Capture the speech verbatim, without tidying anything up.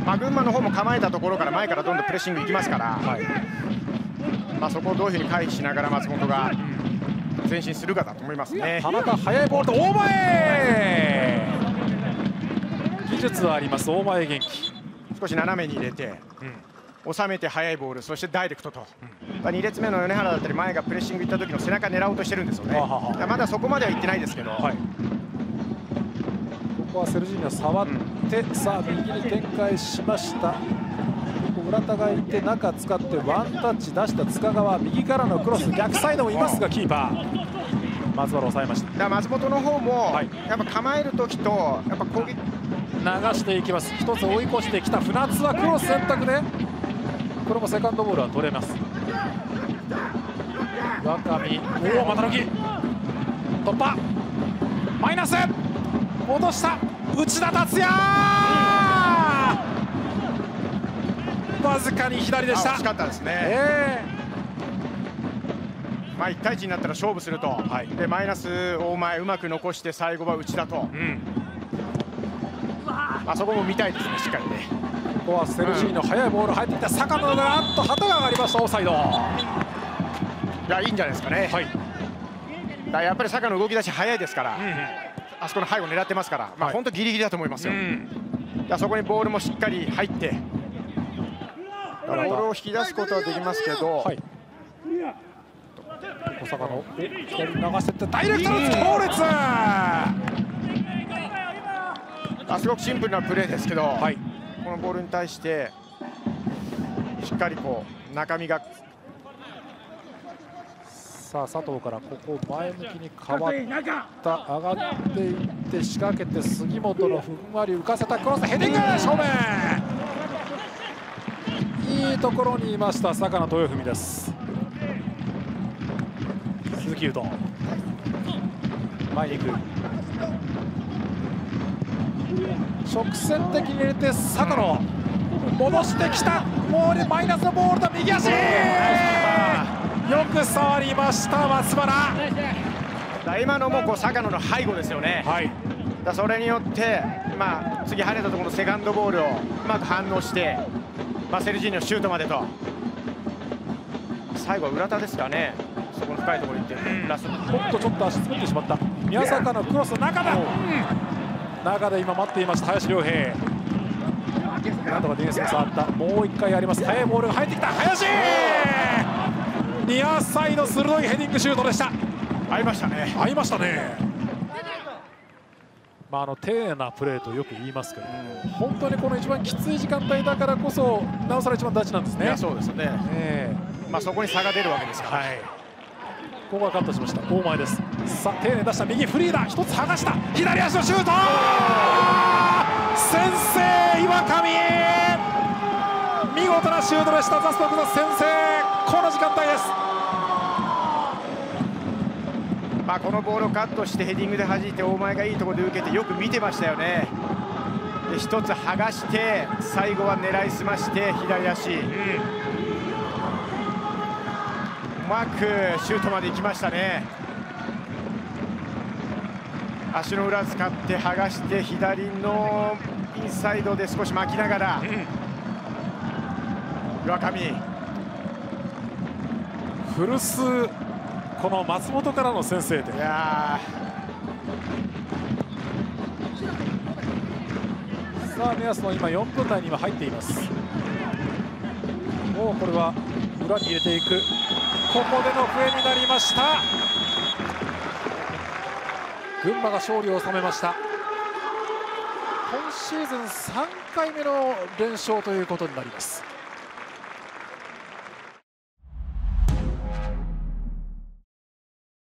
まあ、群馬の方も構えたところから前からどんどんプレッシングいきますから、はい、まあそこをどういうふうに回避しながら松本が前進するかだと思いますね。 田中、速いボールと大前、技術はあります大前元気。 少し斜めに入れて、うん、収めて速いボール、そしてダイレクトと、うん、に列目の米原だったり前がプレッシングいった時の背中狙おうとしてるんですよね。ははまだそこまではいってないですけど、はい、 ここはセルジーニョ触って、うん、さあ右に展開しました。浦田がいて中使ってワンタッチ出した塚川、右からのクロス、逆サイドもいますがキーパー松原抑えました。 だから松本の方も、はい、やっぱ構える時とやっぱ攻撃流していきます。一つ追い越してきた船津はクロス選択でこれもセカンドボールは取れます。若見、おお、股抜き突破、マイナス戻した内田達也、わずかに左でした。 惜しかったですね、えー、まあいち対いちになったら勝負すると、はい、でマイナス大前うまく残して最後は内田と、うん、あそこも見たいですね、しっかりね。 ここはセルジーニョ、速いボール入ってきた坂野があっと旗が上がりました、オフサイド。いや、いいんじゃないですかね。はい、だやっぱり坂野動き出し早いですから、うん、あそこの背後狙ってますから、まあ本当ギリギリだと思いますよ。うん、だそこにボールもしっかり入ってボールを引き出すことはできますけど、はい、 小坂野左流してってダイレクトの強烈、 あすごくシンプルなプレーですけど、はい、このボールに対してしっかりこう中身が。 さあ佐藤からここ前向きに変わった上がっていって仕掛けて杉本のふんわり浮かせたクロスヘディング正面、いいところにいました坂野豊文です。鈴木優斗前に行く、直線的に入れて坂野戻してきた、もうマイナスのボールと右足、よく触りました松原。 今のもこう坂野の背後ですよね。はい、だそれによって、まあ、次跳ねたところのセカンドボールをうまく反応して、まあ、セルジーニョシュートまでと、最後は浦田ですかね、そこの深いところに行って、うん、ラストおっとちょっと足つぶってしまった宮坂のクロス中だ、うん、中で今待っていました林良平、なんとかディフェンスに触った、もういっかいあります。速いボールが入ってきた林、ニアサイド鋭いヘディングシュートでした。 合いましたね。 合いましたね。まああの丁寧なプレーとよく言いますけど、うん、本当にこの一番きつい時間帯だからこそなおさら一番大事なんですね。 いやそうですね。えー、まあそこに差が出るわけですから。はい、 ここはカットしました。大前です。さあ丁寧に出した右フリーだ。一つ剥がした左足のシュート。先制岩上。見事なシュートでした。ザストクの先制。この時間帯です。 まあこのボールをカットしてヘディングで弾いて大前がいいところで受けてよく見てましたよね。で一つ剥がして最後は狙いすまして左足、うん、うまくシュートまで行きましたね。足の裏使って剥がして左のインサイドで少し巻きながら、うん、岩上古巣この松本からの先制点。いやさあ目安の今よんぷん台には入っています。もうこれは裏に入れていく。ここでの笛になりました。群馬が勝利を収めました。今シーズンさんかいめの連勝ということになります。